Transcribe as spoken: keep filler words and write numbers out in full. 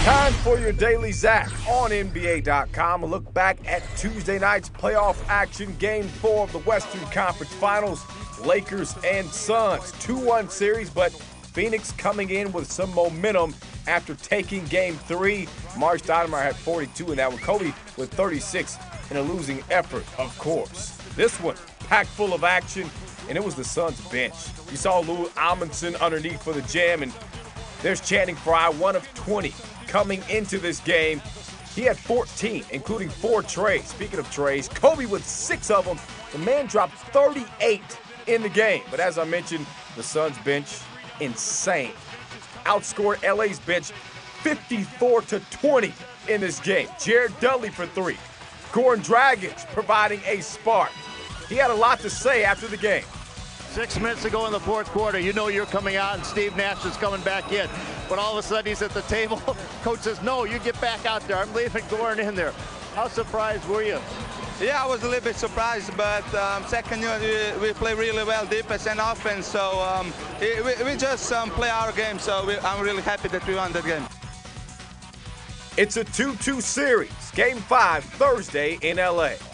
Time for your Daily Zach on N B A dot com. A look back at Tuesday night's playoff action, Game four of the Western Conference Finals. Lakers and Suns, two one series, but Phoenix coming in with some momentum after taking Game three. Mark Stoudemire had forty-two in that one. Kobe with thirty-six in a losing effort, of course. This one, packed full of action, and it was the Suns bench. You saw Lou Amundson underneath for the jam, and there's chanting for I one of twenty coming into this game. He had fourteen, including four trays. Speaking of trays, Kobe with six of them. The man dropped thirty-eight in the game. But as I mentioned, the Suns bench, insane. Outscored L A's bench fifty-four to twenty in this game. Jared Dudley for three. Goran Dragic providing a spark. He had a lot to say after the game. Six minutes to go in the fourth quarter, you know you're coming out and Steve Nash is coming back in. But all of a sudden he's at the table. Coach says, no, you get back out there. I'm leaving Goran in there. How surprised were you? Yeah, I was a little bit surprised, but um, second unit, we, we play really well, defense and offense. So um, we, we just um, play our game, so we, I'm really happy that we won that game. It's a two two series. Game five, Thursday in L A